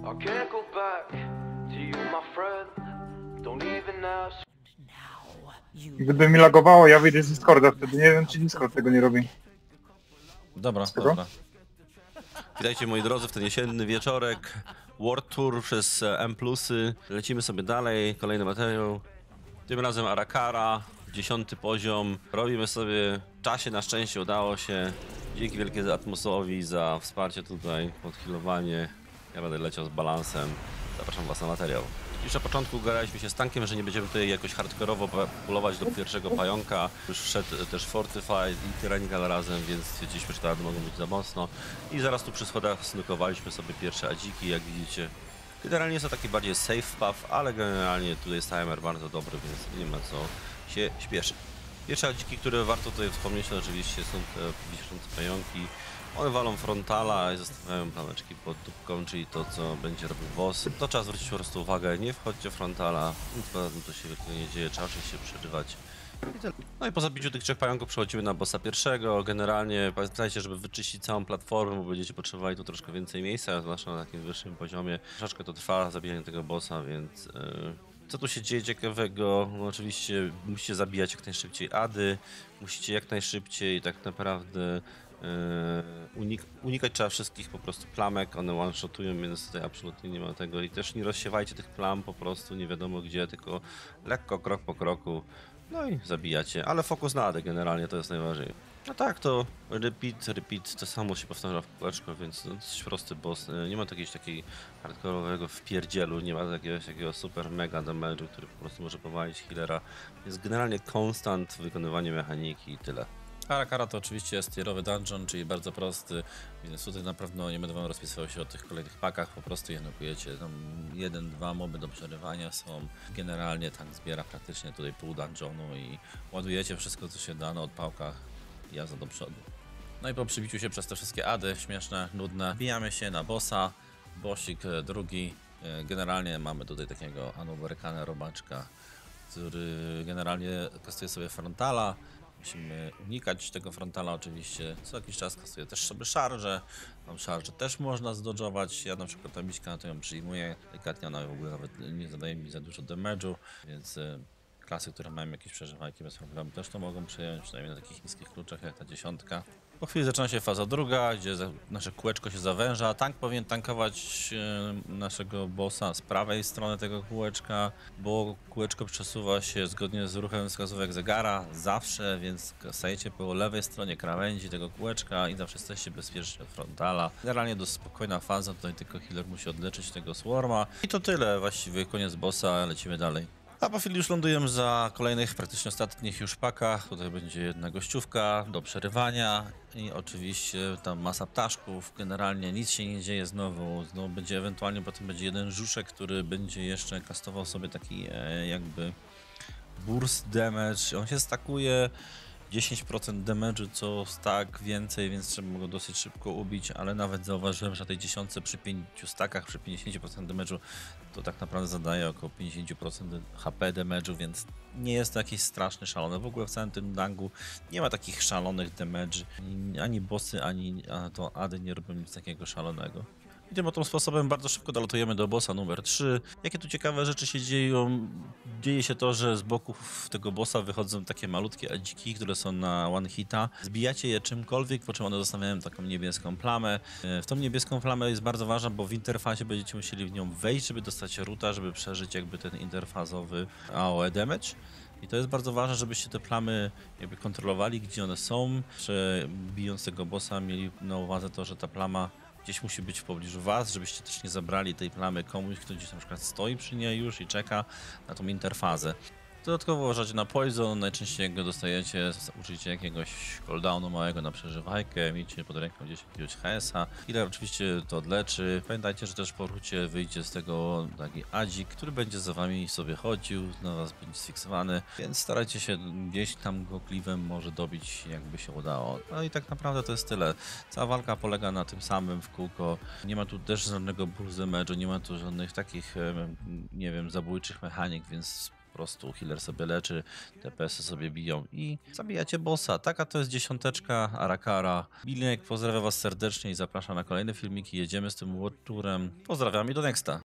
I can't go back to you, my friend. Don't even ask. Gdyby mi lagowało, ja wyjdę z Discorda wtedy. Nie wiem, czy Discord tego nie robi. Dobra, Czego? dobra. Witajcie moi drodzy w ten jesienny wieczorek. World Tour przez M+. Lecimy sobie dalej, kolejny materiał. Tym razem Arakara, 10. poziom. Robimy sobie w czasie, na szczęście udało się. Dzięki wielkie Atmosowi za wsparcie tutaj, podhealowanie. Ja będę leciał z balansem. Zapraszam was na materiał. Już na początku gadaliśmy się z tankiem, że nie będziemy tutaj jakoś hardkorowo pulować do pierwszego pająka. Już wszedł też Fortified i Tyrannical razem, więc stwierdziliśmy, że te mogą być za mocno. I zaraz tu przy schodach snukowaliśmy sobie pierwsze adziki, jak widzicie. Generalnie jest to taki bardziej safe path, ale generalnie tutaj jest timer bardzo dobry, więc nie ma co się śpieszyć. Pierwsze adziki, które warto tutaj wspomnieć, to oczywiście są te wiszące pająki. One walą frontala i zostawiają plameczki pod dupką, czyli to, co będzie robił boss. To trzeba zwrócić po prostu uwagę, nie wchodźcie w frontala, nic poza tym to się nie dzieje, trzeba oczywiście przerywać. No i po zabiciu tych trzech pająków przechodzimy na bossa pierwszego. Generalnie pamiętajcie, żeby wyczyścić całą platformę, bo będziecie potrzebowali tu troszkę więcej miejsca, zwłaszcza na takim wyższym poziomie. Troszeczkę to trwa zabijanie tego bossa, więc... Co tu się dzieje ciekawego? No oczywiście musicie zabijać jak najszybciej ady, musicie jak najszybciej tak naprawdę unikać trzeba wszystkich po prostu plamek, one one-shotują, więc tutaj absolutnie nie ma tego i też nie rozsiewajcie tych plam po prostu nie wiadomo gdzie, tylko lekko, krok po kroku, no i zabijacie, ale fokus na adę generalnie to jest najważniejsze. No tak, to repeat, to samo się powtarza w kółeczko, więc no, dosyć prosty boss, nie ma jakiegoś takiego hardkorowego wpierdzielu, nie ma jakiegoś takiego super mega damage'u, który po prostu może powalić healera. Jest generalnie konstant wykonywanie mechaniki i tyle. Arakara to oczywiście jest tierowy dungeon, czyli bardzo prosty, więc tutaj na pewno nie będę wam rozpisywał się o tych kolejnych pakach, po prostu je nokujecie. Tam 1-2 moby do przerywania są. Generalnie tank zbiera praktycznie tutaj pół dungeonu i ładujecie wszystko co się da na odpałkach, jazda do przodu. No i po przybiciu się przez te wszystkie ady, śmieszne, nudne, bijamy się na bossa, bossik drugi. Generalnie mamy tutaj takiego Anuberkana robaczka, który generalnie kastuje sobie frontala. Musimy unikać tego frontala oczywiście, co jakiś czas kastuje też sobie szarże, tam szarże też można zdodżować, ja na przykład ta miśka na to ją przyjmuję, delikatnie ona w ogóle nawet nie zadaje mi za dużo damage'u, więc klasy, które mają jakieś przeżywajki bez problemu też to mogą przyjąć, przynajmniej na takich niskich kluczach jak ta 10. Po chwili zaczyna się faza druga, gdzie nasze kółeczko się zawęża. Tank powinien tankować naszego bossa z prawej strony tego kółeczka, bo kółeczko przesuwa się zgodnie z ruchem wskazówek zegara zawsze, więc stajecie po lewej stronie krawędzi tego kółeczka i zawsze jesteście bezpieczni od frontala. Generalnie dość spokojna faza, tutaj tylko healer musi odleczyć tego swarma. I to tyle, właściwie koniec bossa, lecimy dalej. A po chwili już lądujemy za kolejnych, praktycznie ostatnich już pakach. Tutaj będzie jedna gościówka do przerywania i oczywiście tam masa ptaszków. Generalnie nic się nie dzieje znowu będzie ewentualnie potem będzie jeden żuszek, który będzie jeszcze kastował sobie taki jakby burst damage. On się stakuje 10% damage'u co stack więcej, więc trzeba go dosyć szybko ubić, ale nawet zauważyłem, że na tej 10 przy 5 stackach, przy 50% damage'u to tak naprawdę zadaje około 50% HP damage'u, więc nie jest to jakieś straszne, szalone. W ogóle w całym tym dangu nie ma takich szalonych damage'y, ani bossy, ani to ady nie robią nic takiego szalonego. I tym oto sposobem bardzo szybko dolatujemy do bossa numer 3. Jakie tu ciekawe rzeczy się dzieją? Dzieje się to, że z boków tego bossa wychodzą takie malutkie adziki, które są na one hita. Zbijacie je czymkolwiek, po czym one zostawiają taką niebieską plamę. W tą niebieską plamę jest bardzo ważna, bo w interfasie będziecie musieli w nią wejść, żeby dostać roota, żeby przeżyć jakby ten interfazowy AOE damage. I to jest bardzo ważne, żebyście te plamy jakby kontrolowali, gdzie one są, że bijąc tego bossa mieli na uwadze to, że ta plama gdzieś musi być w pobliżu was, żebyście też nie zabrali tej plamy komuś, kto gdzieś na przykład stoi przy niej już i czeka na tą interfazę. Dodatkowo uważacie na poison, najczęściej jak go dostajecie, użyjcie jakiegoś cooldownu małego na przeżywajkę, miejcie pod ręką gdzieś jakiegoś HS-a. Healer oczywiście to odleczy. Pamiętajcie, że też po rucie wyjdzie z tego taki adzik, który będzie za wami sobie chodził, na was będzie sfiksowany, więc starajcie się gdzieś tam go kliwem może dobić, jakby się udało. No i tak naprawdę to jest tyle. Cała walka polega na tym samym w kółko. Nie ma tu też żadnego burst damage'u, nie ma tu żadnych takich, nie wiem, zabójczych mechanik, więc prostu healer sobie leczy, DPS-y sobie biją i zabijacie bossa. Taka to jest 10 Arakara. Bilinek pozdrawiam was serdecznie i zapraszam na kolejne filmiki. Jedziemy z tym Watch Tourem. Pozdrawiam i do nexta.